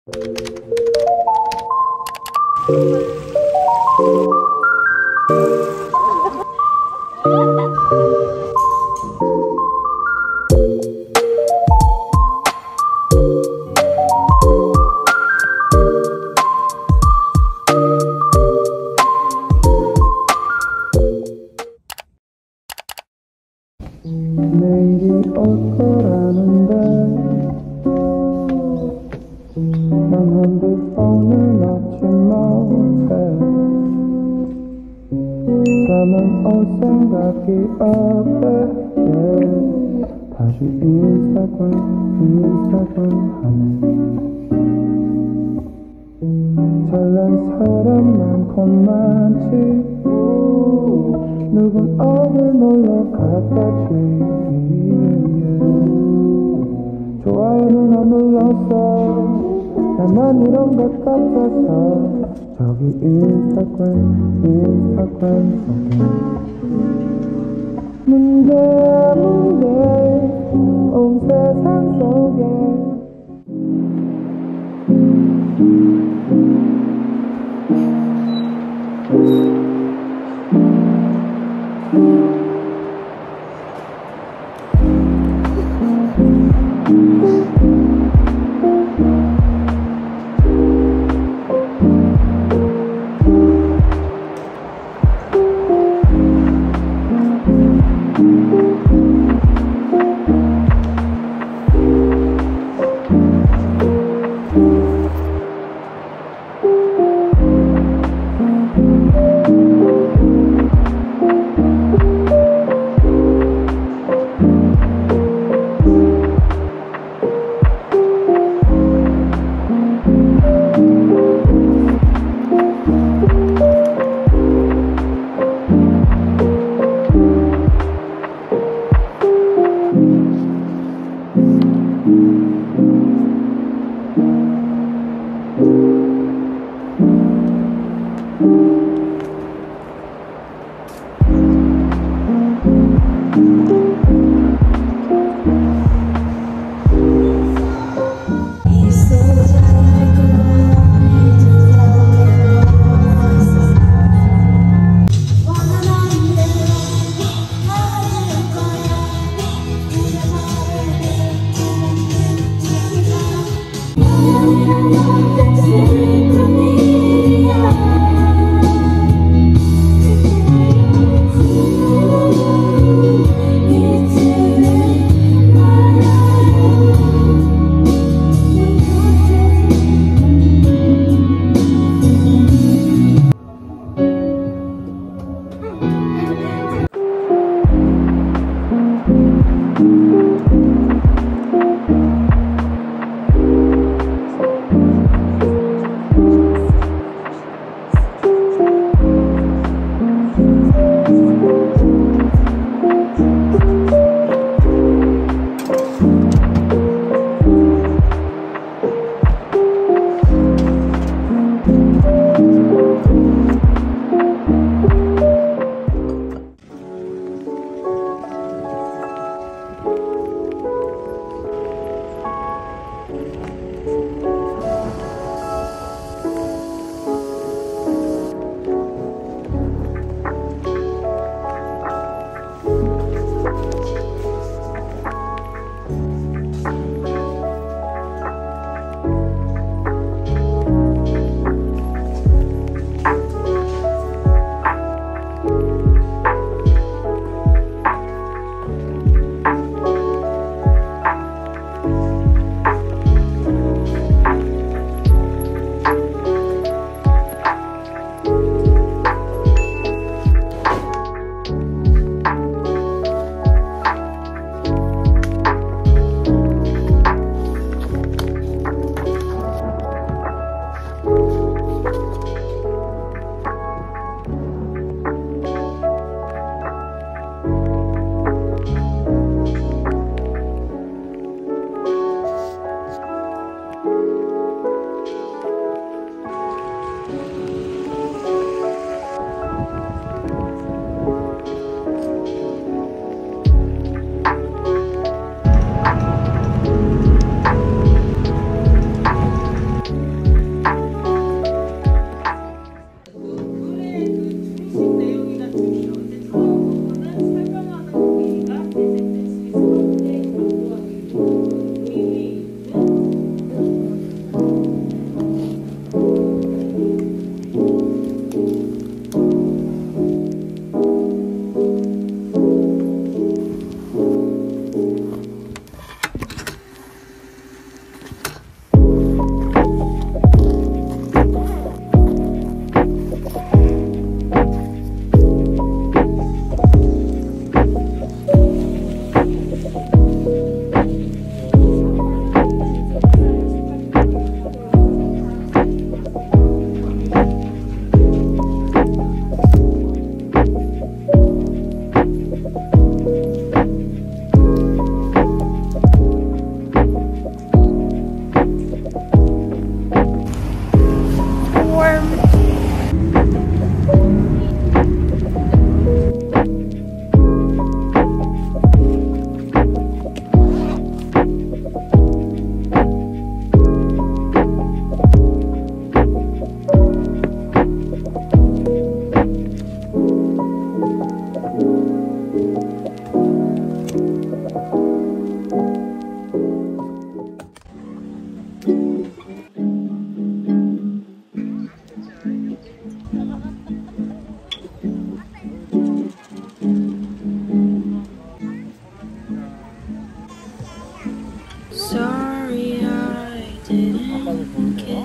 내일이 올 거라는데 난 핸드폰을 놓지 못해. 잠은 올 생각이 없대. 다시 인스타그램 하네. 잘난 사람 많고 많지. 누군 어딜 놀러 갔다지. 좋아요는 안 눌렀어. 나만 이런 것 같아서. 저기 인스타그램 속에 문제 온 세상 속에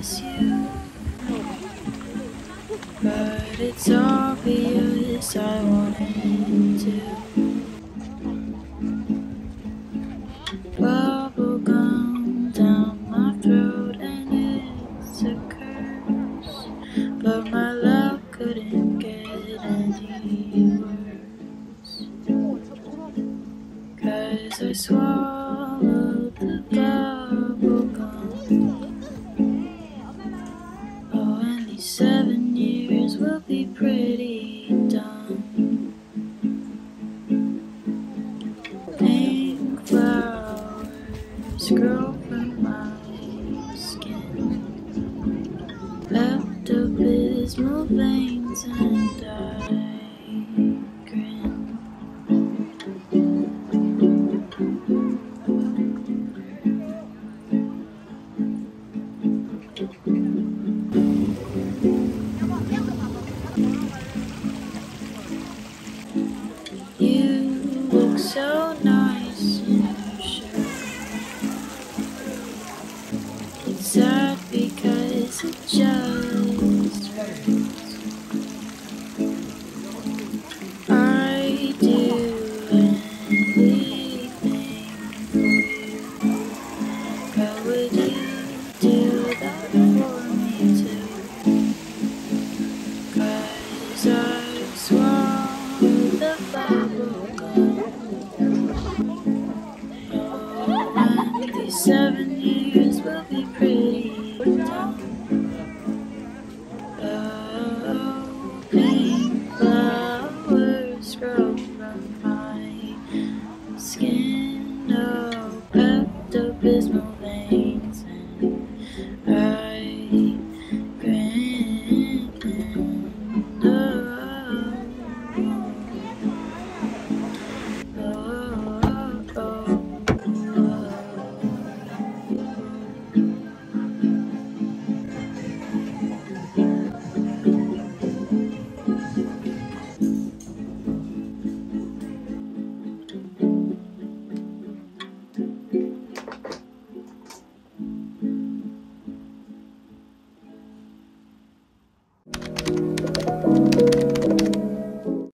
miss you, but it's obvious I wanted to. Bubble gum down my throat and it's a curse, but my love couldn't get any worse, 'cause I swallowed the bubble gum. Oh, and these 7 years will be pretty done. Pink flowers grow from my skin, Pepto-Bismol veins, and I grin. You look so nice in your shirt. It's sad because it just hurts. I do anything for you, but would you do that for me too? 'Cause I swallowed the bubble gum. Oh, and these 7 years will be pretty done.